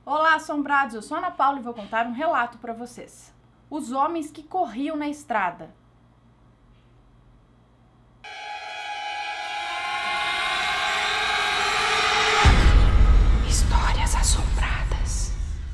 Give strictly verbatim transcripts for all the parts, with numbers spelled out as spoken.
Olá, assombrados! Eu sou a Ana Paula e vou contar um relato para vocês. Os homens que corriam na estrada. Histórias assombradas.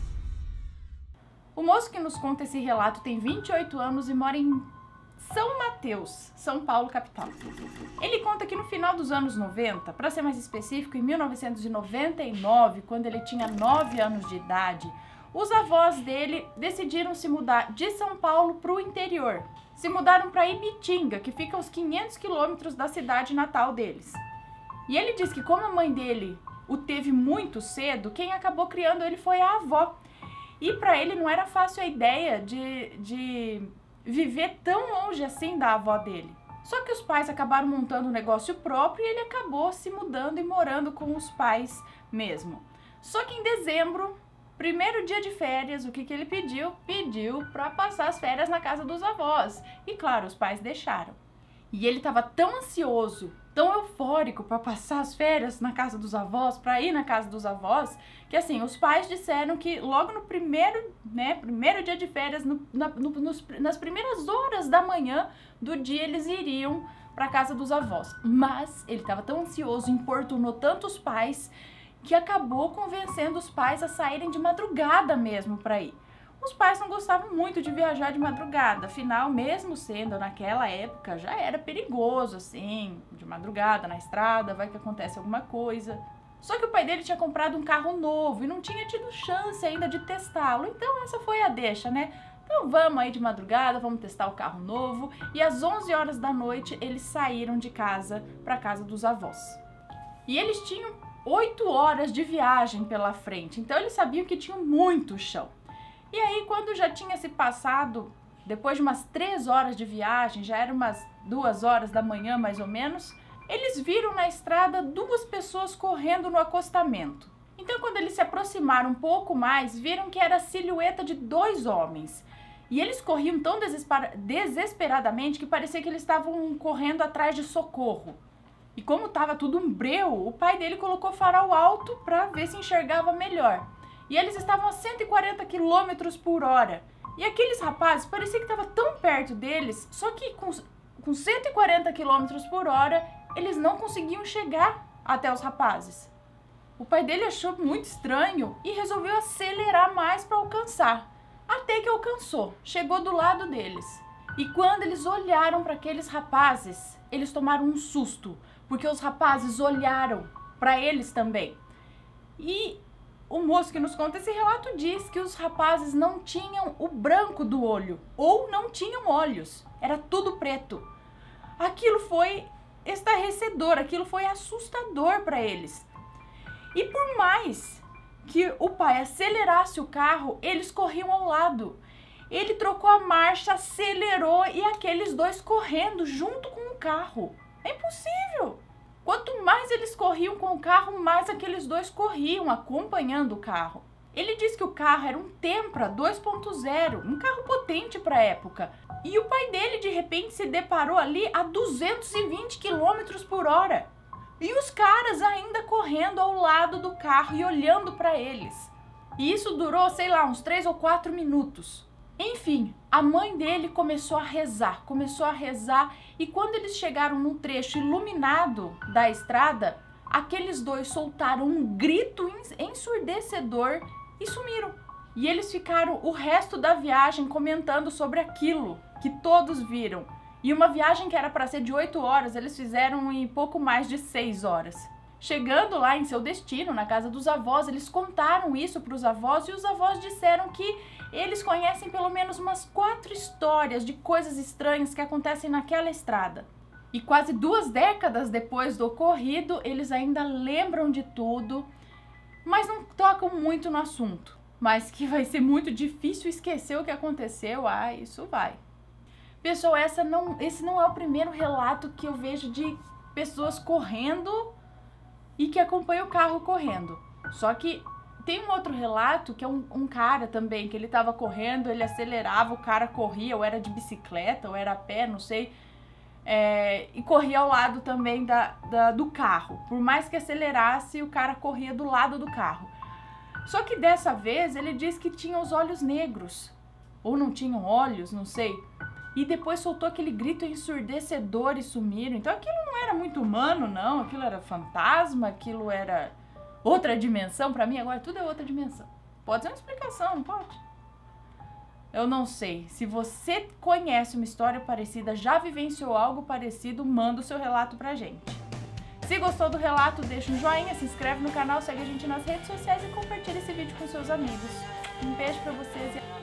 O moço que nos conta esse relato tem vinte e oito anos e mora em São Mateus, São Paulo, capital. Ele conta que no final dos anos noventa, para ser mais específico, em mil novecentos e noventa e nove, quando ele tinha nove anos de idade, os avós dele decidiram se mudar de São Paulo para o interior. Se mudaram para Ibitinga, que fica a uns quinhentos quilômetros da cidade natal deles. E ele diz que como a mãe dele o teve muito cedo, quem acabou criando ele foi a avó. E para ele não era fácil a ideia de... de viver tão longe assim da avó dele. Só que os pais acabaram montando um negócio próprio e ele acabou se mudando e morando com os pais mesmo. Só que em dezembro, primeiro dia de férias, o que que ele pediu? Pediu para passar as férias na casa dos avós. E claro, os pais deixaram. E ele estava tão ansioso, tão eufórico para passar as férias na casa dos avós, para ir na casa dos avós, que assim, os pais disseram que logo no primeiro, né, primeiro dia de férias, no, na, no, nos, nas primeiras horas da manhã do dia, eles iriam para a casa dos avós. Mas ele estava tão ansioso, importunou tanto os pais, que acabou convencendo os pais a saírem de madrugada mesmo para ir. Os pais não gostavam muito de viajar de madrugada, afinal, mesmo sendo naquela época, já era perigoso, assim, de madrugada na estrada, vai que acontece alguma coisa. Só que o pai dele tinha comprado um carro novo e não tinha tido chance ainda de testá-lo, então essa foi a deixa, né? Então vamos aí de madrugada, vamos testar o carro novo, e às onze horas da noite eles saíram de casa para a casa dos avós. E eles tinham oito horas de viagem pela frente, então eles sabiam que tinham muito chão. E aí, quando já tinha se passado, depois de umas três horas de viagem, já eram umas duas horas da manhã mais ou menos, eles viram na estrada duas pessoas correndo no acostamento. Então, quando eles se aproximaram um pouco mais, viram que era a silhueta de dois homens. E eles corriam tão desesperadamente que parecia que eles estavam correndo atrás de socorro. E como estava tudo um breu, o pai dele colocou farol alto para ver se enxergava melhor. E eles estavam a cento e quarenta quilômetros por hora. E aqueles rapazes, parecia que estava tão perto deles, só que com, com cento e quarenta quilômetros por hora, eles não conseguiam chegar até os rapazes. O pai dele achou muito estranho e resolveu acelerar mais para alcançar. Até que alcançou, chegou do lado deles. E quando eles olharam para aqueles rapazes, eles tomaram um susto, porque os rapazes olharam para eles também. E o moço que nos conta esse relato diz que os rapazes não tinham o branco do olho, ou não tinham olhos, era tudo preto. Aquilo foi estarrecedor, aquilo foi assustador para eles. E por mais que o pai acelerasse o carro, eles corriam ao lado. Ele trocou a marcha, acelerou e aqueles dois correndo junto com o carro. É impossível! Quanto mais eles corriam com o carro, mais aqueles dois corriam, acompanhando o carro. Ele diz que o carro era um Tempra dois ponto zero, um carro potente para a época. E o pai dele, de repente, se deparou ali a duzentos e vinte quilômetros por hora. E os caras ainda correndo ao lado do carro e olhando para eles. E isso durou, sei lá, uns três ou quatro minutos. Enfim, a mãe dele começou a rezar, começou a rezar e quando eles chegaram num trecho iluminado da estrada, aqueles dois soltaram um grito ensurdecedor e sumiram. E eles ficaram o resto da viagem comentando sobre aquilo que todos viram. E uma viagem que era para ser de oito horas, eles fizeram em pouco mais de seis horas. Chegando lá em seu destino, na casa dos avós, eles contaram isso para os avós e os avós disseram que eles conhecem pelo menos umas quatro histórias de coisas estranhas que acontecem naquela estrada. E quase duas décadas depois do ocorrido, eles ainda lembram de tudo, mas não tocam muito no assunto. Mas que vai ser muito difícil esquecer o que aconteceu, ah, isso vai. Pessoal, essa não, esse não é o primeiro relato que eu vejo de pessoas correndo e que acompanha o carro correndo. Só que tem um outro relato que é um, um cara também, que ele tava correndo, ele acelerava, o cara corria, ou era de bicicleta, ou era a pé, não sei. é, e corria ao lado também da, da, do carro. Por mais que acelerasse, o cara corria do lado do carro. Só que dessa vez ele diz que tinha os olhos negros. Ou não tinham olhos, não sei. E depois soltou aquele grito ensurdecedor e sumiram. Então aquilo não era muito humano, não. Aquilo era fantasma, aquilo era outra dimensão. Pra mim agora tudo é outra dimensão. Pode ser uma explicação, não pode? Eu não sei. Se você conhece uma história parecida, já vivenciou algo parecido, manda o seu relato pra gente. Se gostou do relato, deixa um joinha, se inscreve no canal, segue a gente nas redes sociais e compartilha esse vídeo com seus amigos. Um beijo pra vocês e